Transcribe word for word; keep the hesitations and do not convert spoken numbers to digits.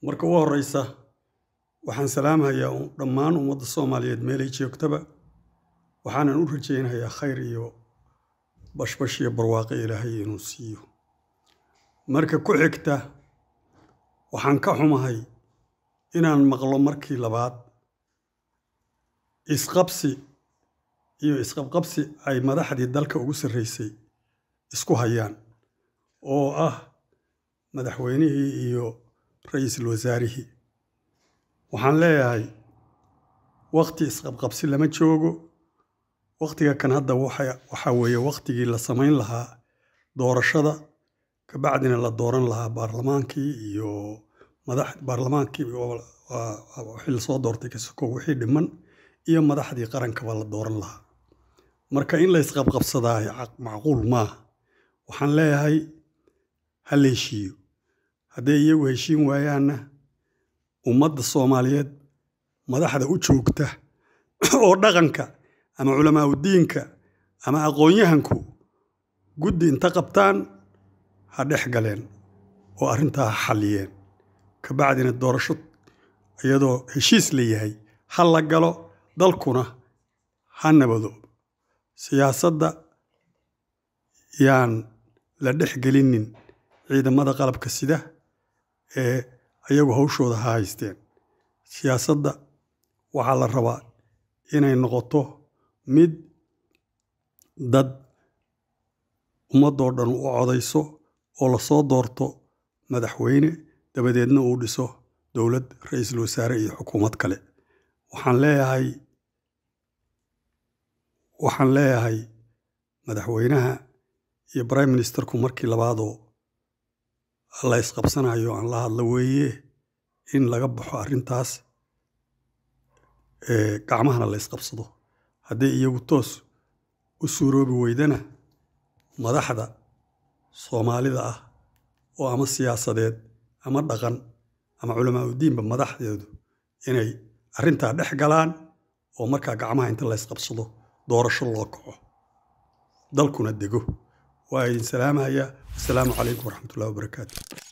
marka ugu horeysa waxaan salaamayaa dhammaan ummadda Soomaaliyeed meel ay joogtaba waxaanan u rajaynayaa khayr iyo bashbash iyo barwaaqo Ilaahay inuu siiyo marka ku xigta waxaan ka xumahay inaan maqlo markii labaad isqabsi iyo isqabqabsi ay madaxdii dalka ugu sareysay isku hayaan oo ah madaxweynihii iyo ra'iisul wasaarihii waxaan leeyahay waqti isqabqabsi lama joogo waqtiga kan hadda waxa waxa weeye waqtigii la sameyn lahaa doorashada ka bacdina la dooran lahaa baarlamaankii iyo madax baarlamaankii wixii la soo doortay kasoo wixii dhiman iyo madaxdii qaranka la dooran lahaa marka in la isqabqabsadaa macquul ma waxaan leeyahay hal heshiiyo haddii iyagu heshiin waayaana ummadda Soomaaliyeed madaxda u joogta oo dhaqanka ama culamaa u diinka ama aqoon-yahanku guddi inta qabtaan ha dhex galeen oo arrintaa xaliyeen ka bacdina doorasho iyadoo heshiis leeyahay hal la galo dalkuna ha nabado siyaasadda yaan la dhex gelinin ciidamada qalabka sida ee ayagu hawshooda haysteen siyaasadda waxa la rabaa inay noqoto mid dad ummadoo dhan u codayso oo la soo doorto madaxweyne dabadeedna uu dhiso dawlad ra'iisul wasaare iyo xukuumad kale waxaan leeyahay waxaan leeyahay madaxweynaha iyo prime ministerku markii labaadoo la isqabsanayo aan la hadla weeye in laga baxo arrintaas ee gacmahana la isqabsado haddii iyagu toos u suuroobi weydana madaxda Soomaalida ah oo ama siyaasadeed ama dhaqan ama culamaa u diinba madaxdeedu inay arrintaa dhex galaan oo markaa gacmaha inta la isqabsado doorasho loo kaco dalkuna dego waa idin salaamaya assalaamu calaykum waraxmatullaahi wabarakaatuh